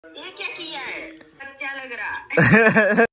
ये क्या किया है? अच्छा लग रहा।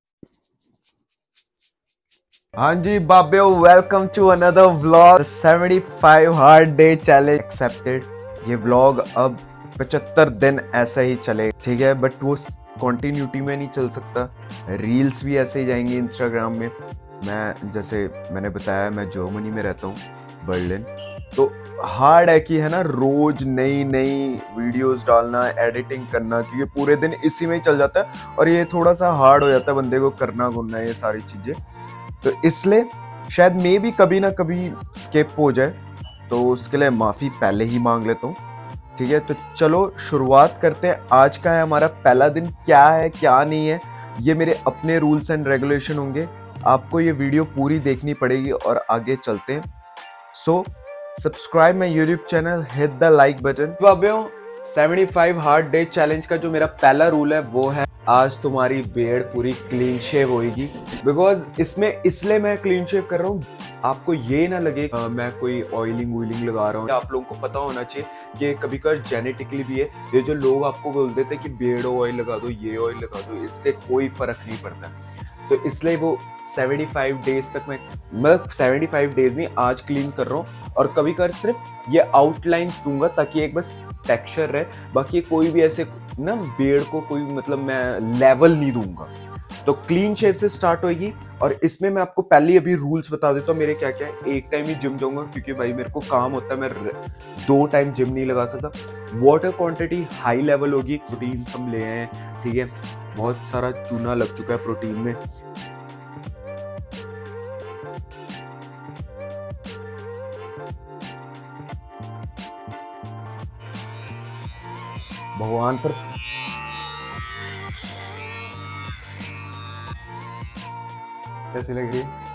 हाँ जी बाबे, welcome to another vlog. 75 hard day challenge accepted. ये व्लॉग अब 75 दिन ऐसा ही चले, ठीक है, बट वो कॉन्टिन्यूटी में नहीं चल सकता। रील्स भी ऐसे ही जाएंगे इंस्टाग्राम में। मैं जैसे मैंने बताया, मैं जर्मनी में रहता हूँ, बर्लिन। तो हार्ड है कि है ना, रोज नई नई वीडियोस डालना, एडिटिंग करना, क्योंकि पूरे दिन इसी में ही चल जाता है और ये थोड़ा सा हार्ड हो जाता है बंदे को करना गुनना ये सारी चीजें। तो इसलिए शायद मे भी कभी ना कभी स्किप हो जाए, तो उसके लिए माफी पहले ही मांग लेता हूँ, ठीक है। तो चलो शुरुआत करते हैं। आज का है हमारा पहला दिन। क्या है क्या नहीं है, ये मेरे अपने रूल्स एंड रेगुलेशन होंगे। आपको ये वीडियो पूरी देखनी पड़ेगी और आगे चलते हैं। So subscribe my YouTube channel, hit the like button. 75 hard day challenge का जो मेरा पहला रूल है वो है, आज तुम्हारी बियर्ड पूरी क्लीन शेव होगी। बिकॉज इसमें इसलिए मैं क्लीन शेव कर रहा हूँ, आपको ये ना लगे मैं कोई ऑयलिंग लगा रहा हूँ। आप लोगों को पता होना चाहिए कि कभी कभी जेनेटिकली भी है। ये जो लोग आपको बोल देते हैं कि बियर्ड ऑयल लगा दो, ये ऑयल लगा दो, इससे कोई फर्क नहीं पड़ता। तो इसलिए वो 75 डेज तक मैं 75 डेज नहीं, आज क्लीन कर रहा हूँ। और कभी कभार सिर्फ ये आउटलाइंस दूंगा ताकि एक बस टेक्सचर रहे, बाकी कोई भी ऐसे ना बियर्ड को कोई मतलब मैं लेवल नहीं दूंगा। तो क्लीन शेव से स्टार्ट होगी। और इसमें मैं आपको पहले अभी रूल्स बता देता हूँ मेरे क्या क्या है। एक टाइम ही जिम जाऊंगा क्योंकि भाई मेरे को काम होता है, मैं 2 टाइम जिम नहीं लगा सकता। वाटर क्वांटिटी हाई लेवल होगी। प्रोटीन हम ले आए हैं, ठीक है, बहुत सारा चूना लग चुका है प्रोटीन में। भगवान पर कैसी लग रही है?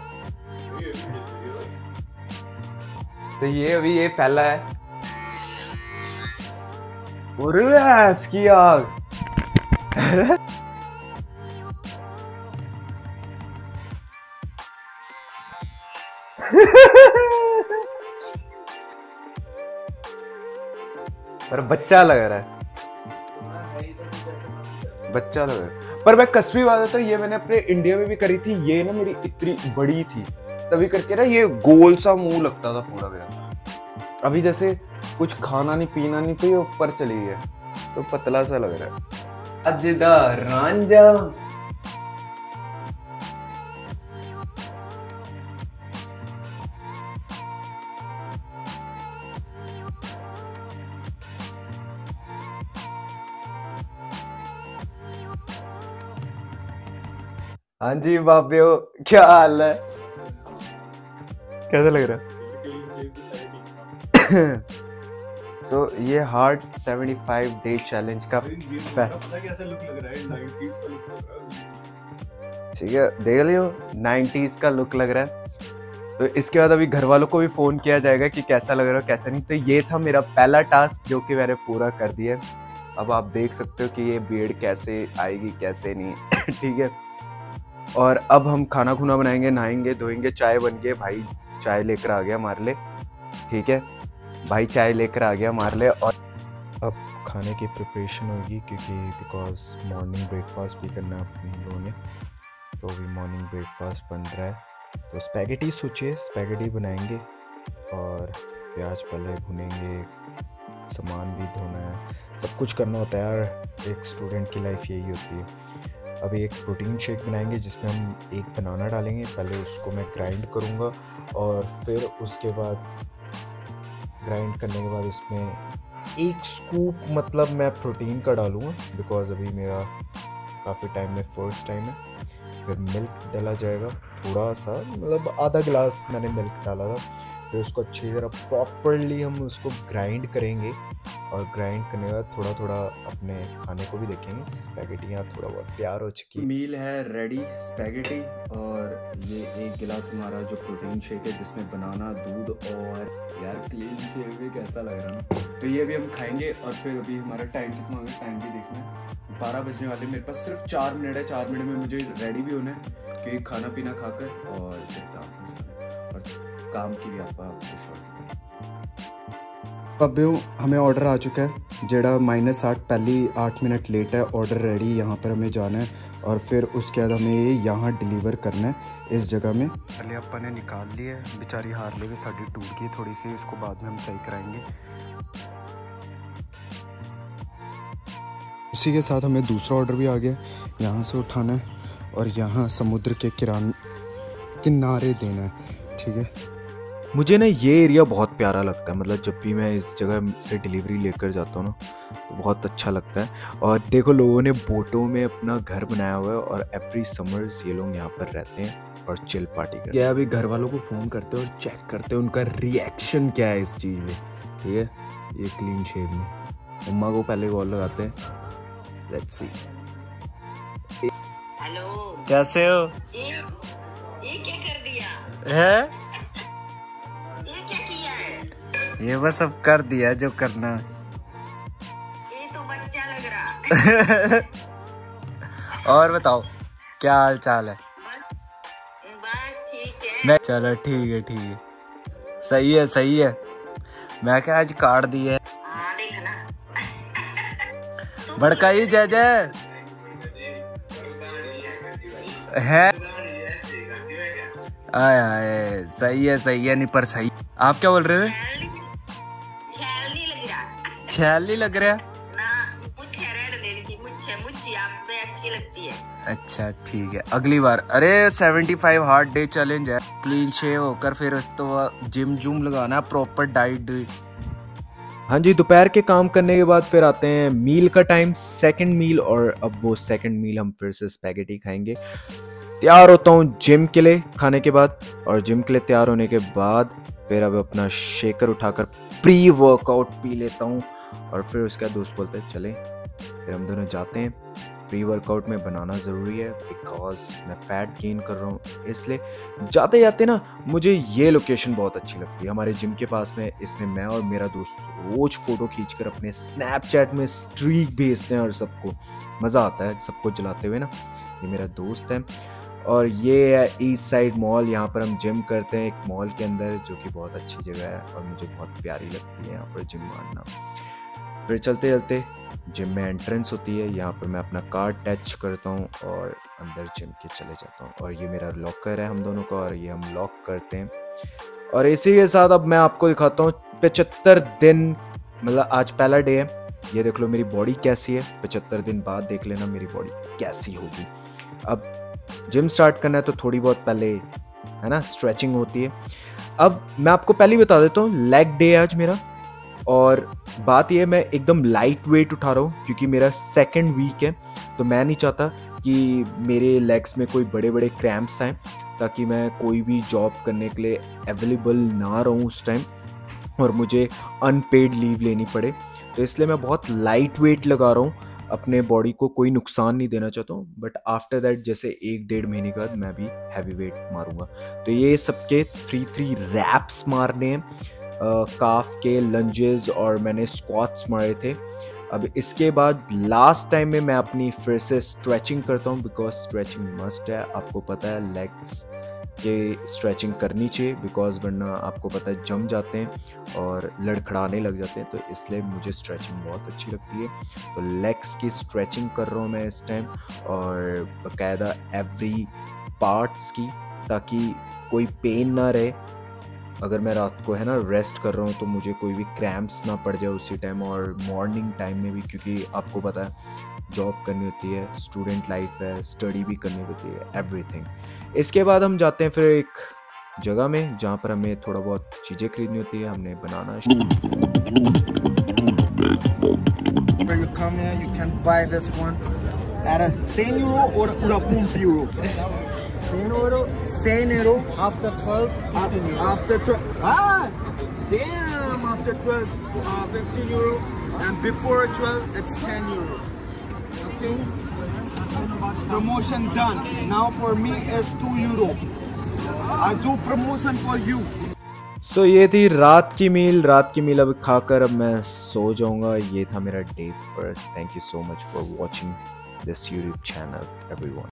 तो ये अभी ये पहला है। इसकी आग पर बच्चा लग रहा है, बच्चा लग रहा है। पर मैं कसबी बात है, तो ये मैंने अपने इंडिया में भी करी थी। ये ना मेरी इतनी बड़ी थी तभी करके ना, ये गोल सा मुंह लगता था पूरा मेरा। अभी जैसे कुछ खाना नहीं पीना नहीं तो ये ऊपर चली गया, तो पतला सा लग रहा है। अजदा रांझा। हाँ जी बाबियो, क्या हाल है? कैसा लग रहा है? सो ये हार्ड 75 डे चैलेंज का ठीक है, देख लियो 90s का लुक लग रहा है। तो इसके बाद अभी घर वालों को भी फोन किया जाएगा कि कैसा लग रहा है कैसा नहीं। तो ये था मेरा पहला टास्क जो कि मैंने पूरा कर दिया। अब आप देख सकते हो कि ये बियर्ड कैसे आएगी कैसे नहीं ठीक है। और अब हम खाना खुना बनाएंगे, नहाएंगे धोएंगे, चाय बन गई। भाई चाय लेकर आ गया हमारे लिए, ठीक है, भाई चाय लेकर आ गया हमारे लिए। और अब खाने की प्रिपरेशन होगी क्योंकि बिकॉज मॉर्निंग ब्रेकफास्ट भी करना है हम लोगों ने। तो अभी मॉर्निंग ब्रेकफास्ट बन रहा है, तो स्पैगेटी सोचिए, स्पैगेटी बनाएंगे और प्याज पहले भुनेंगे, सामान भी धोना है, सब कुछ करना होता है यार। एक स्टूडेंट की लाइफ यही होती है। अभी एक प्रोटीन शेक बनाएंगे जिसमें हम एक बनाना डालेंगे। पहले उसको मैं ग्राइंड करूँगा और फिर उसके बाद ग्राइंड करने के बाद उसमें एक स्कूप मतलब मैं प्रोटीन का डालूँगा बिकॉज अभी मेरा काफ़ी टाइम में फर्स्ट टाइम है। फिर मिल्क डाला जाएगा थोड़ा सा, मतलब आधा गिलास मैंने मिल्क डाला था। फिर उसको अच्छी तरह प्रॉपरली हम उसको ग्राइंड करेंगे और ग्राइंड करने के बाद थोड़ा थोड़ा अपने खाने को भी देखेंगे। स्पैगेटियाँ थोड़ा बहुत तैयार हो चुकी। मील है रेडी, स्पैगेटी और ये एक गिलास हमारा जो प्रोटीन शेक है जिसमें बनाना, दूध और यार क्लीन शेक भी कैसा लग रहा है। तो ये अभी हम खाएंगे और फिर अभी हमारा टाइम कितना होगा, टाइम भी देखना है। 12 बजने वाले, मेरे पास सिर्फ 4 मिनट है। 4 मिनट में मुझे रेडी भी होना है क्योंकि खाना पीना खाकर और फिर काम पर जाना है। और काम की भी आपको शॉर्ट। बाबे हमें ऑर्डर आ चुका है जेड़ा -8 पहली 8 मिनट लेट है। ऑर्डर रेडी, यहाँ पर हमें जाना है और फिर उसके बाद हमें ये यहाँ डिलीवर करना है इस जगह में। पहले अपा ने निकाल लिया है, बेचारी हार्ले भी साड़ी टूट गई थोड़ी सी, उसको बाद में हम सही कराएंगे। उसी के साथ हमें दूसरा ऑर्डर भी आ गया, यहाँ से उठाना है और यहाँ समुद्र के किनारे देना है। ठीक है, मुझे ना ये एरिया बहुत प्यारा लगता है, मतलब जब भी मैं इस जगह से डिलीवरी लेकर जाता हूँ ना तो बहुत अच्छा लगता है। और देखो लोगों ने बोटों में अपना घर बनाया हुआ है और एवरी समर्स ये लोग यहाँ पर रहते हैं और चिल पार्टी करते हैं। अभी घर वालों को फ़ोन करते हैं और चेक करते हैं उनका रिएक्शन क्या है इस चीज़ में। ठीक है, ये क्लीन शेव में मम्मा को पहले कॉल लगाते हैं। Let's see. हेलो, कैसे हो? ये क्या कर दिया है ये क्या किया है? ये बस अब कर दिया जो करना। ये तो बच्चा लग रहा। और बताओ क्या हाल चाल है? बस ठीक है। मैं चलो ठीक है सही है। मैं क्या आज काट दी है हाँ देखना। भड़काई जय जय है। आए सही है नहीं पर सही। आप क्या बोल रहे थे? छैल नहीं लग रहा छैल नहीं लग रहा ना, मुझे रेड ले ली थी। मुझे आप पे अच्छी लगती है। अच्छा ठीक है, अगली बार। अरे 75 हार्ड डे चैलेंज है, क्लीन शेव होकर फिर उस तो जिम जूम लगाना, प्रॉपर डाइट। हाँ जी, दोपहर के काम करने के बाद फिर आते हैं मील का टाइम, सेकंड मील। और अब वो सेकंड मील हम फिर से स्पैगेटी खाएंगे। तैयार होता हूँ जिम के लिए खाने के बाद, और जिम के लिए तैयार होने के बाद फिर अब अपना शेकर उठाकर प्री वर्कआउट पी लेता हूँ। और फिर उसके बाद दोस्त बोलते हैं चले, फिर हम दोनों जाते हैं। प्री वर्कआउट में बनाना ज़रूरी है बिकॉज मैं फैट गेन कर रहा हूँ, इसलिए जाते जाते ना मुझे ये लोकेशन बहुत अच्छी लगती है हमारे जिम के पास में। इसमें मैं और मेरा दोस्त रोज फोटो खींचकर अपने स्नैपचैट में स्ट्रीक भेजते हैं और सबको मज़ा आता है सबको जलाते हुए ना। ये मेरा दोस्त है और ये है ईस्ट साइड मॉल, यहाँ पर हम जिम करते हैं एक मॉल के अंदर, जो कि बहुत अच्छी जगह है और मुझे बहुत प्यारी लगती है यहाँ पर जिम मारना। फिर चलते चलते जिम में एंट्रेंस होती है, यहाँ पर मैं अपना कार्ड टच करता हूँ और अंदर जिम के चले जाता हूँ। और ये मेरा लॉकर है हम दोनों का, और ये हम लॉक करते हैं। और इसी के साथ अब मैं आपको दिखाता हूँ 75 दिन, मतलब आज पहला डे है। ये देख लो मेरी बॉडी कैसी है, 75 दिन बाद देख लेना मेरी बॉडी कैसी होगी। अब जिम स्टार्ट करना है तो थोड़ी बहुत पहले है ना स्ट्रेचिंग होती है। अब मैं आपको पहले ही बता देता हूँ लेग डे है आज मेरा, और बात यह मैं एकदम लाइट वेट उठा रहा हूँ क्योंकि मेरा सेकंड वीक है, तो मैं नहीं चाहता कि मेरे लेग्स में कोई बड़े बड़े क्रैम्प्स आएँ, ताकि मैं कोई भी जॉब करने के लिए अवेलेबल ना रहूँ उस टाइम और मुझे अनपेड लीव लेनी पड़े। तो इसलिए मैं बहुत लाइट वेट लगा रहा हूँ, अपने बॉडी को कोई नुकसान नहीं देना चाहता हूँ। बट आफ्टर दैट जैसे 1-1.5 महीने के बाद मैं भी हैवी वेट मारूंगा। तो ये सबके 3 रैप्स मारने हैं, काफ के लंजेस, और मैंने स्क्वाट्स मारे थे। अब इसके बाद लास्ट टाइम में मैं अपनी फिर से स्ट्रेचिंग करता हूँ बिकॉज स्ट्रेचिंग मस्ट है। आपको पता है लेग्स के स्ट्रेचिंग करनी चाहिए बिकॉज वरना आपको पता है जम जाते हैं और लड़खड़ाने लग जाते हैं, तो इसलिए मुझे स्ट्रेचिंग बहुत अच्छी लगती है। तो लेग्स की स्ट्रेचिंग कर रहा हूँ मैं इस टाइम, और बाकायदा एवरी पार्ट्स की, ताकि कोई पेन ना रहे। अगर मैं रात को है ना रेस्ट कर रहा हूँ तो मुझे कोई भी क्रैम्प्स ना पड़ जाए उसी टाइम, और मॉर्निंग टाइम में भी, क्योंकि आपको पता है जॉब करनी होती है, स्टूडेंट लाइफ है, स्टडी भी करनी होती है, एवरीथिंग। इसके बाद हम जाते हैं फिर एक जगह में जहाँ पर हमें थोड़ा बहुत चीज़ें खरीदनी होती है, हमने बनाना। Where you come here, you can buy this one at a 100 euro or a 1 euro. 100 euro After 12, after 12. Ah, damn! After 12, 15 euro, and before 12, it's 10 euro. Okay. Promotion done. Now for me is 2 euro. I do promotion for you. सो ये थी रात की मील अब खाकर अब मैं सो जाऊंगा। ये था मेरा day first. Thank you so much for watching this YouTube channel everyone.